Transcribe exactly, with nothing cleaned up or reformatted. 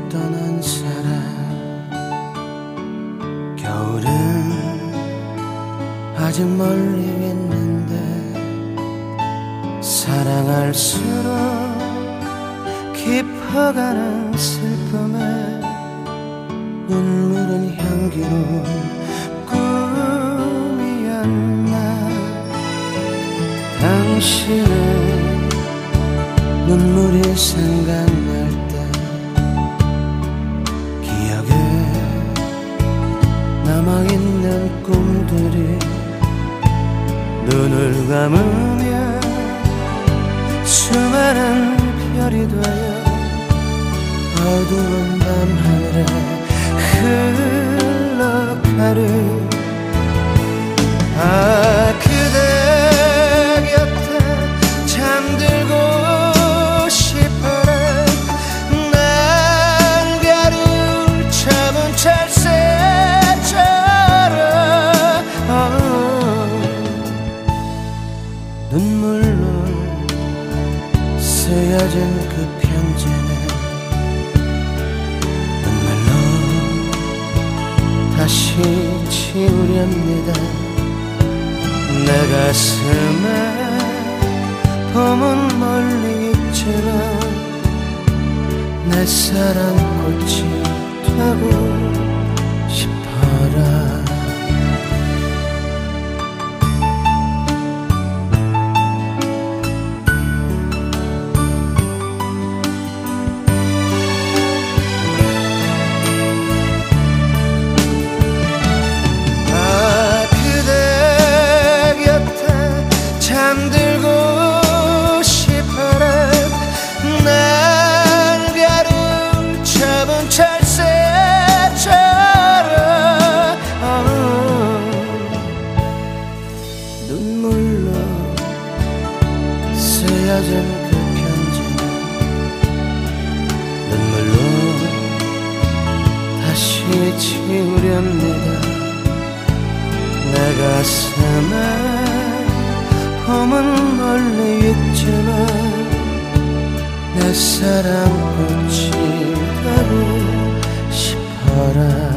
떠난 사람 겨울은 아직 멀리 있는데 사랑할수록 깊어가는 슬픔에 눈물은 향기로운 꿈이었나. 당신은 눈물이 생각날 때 기억에 남아있는 꿈들이 눈을 감으면 수많은 별이 되어 어두운 밤하늘에 흘러가리. 아 그대 곁에 잠들고 싶어라. 날개를 잡은 철새처럼 어, 눈물로 쓰여진 그 편지는 눈물로 다시 지우렵니다. 내 가슴에 봄은 멀리 있지만 내 사랑꽃이 되고 싶어라. 잠들고 싶어라. 날개를 잡은 철새처럼 어, 눈물로 쓰여진 그 편지는 눈물로 다시 지우렵니다. 내 가슴에 봄은 멀리 있지만 내 사랑꽃이 되고 싶어라.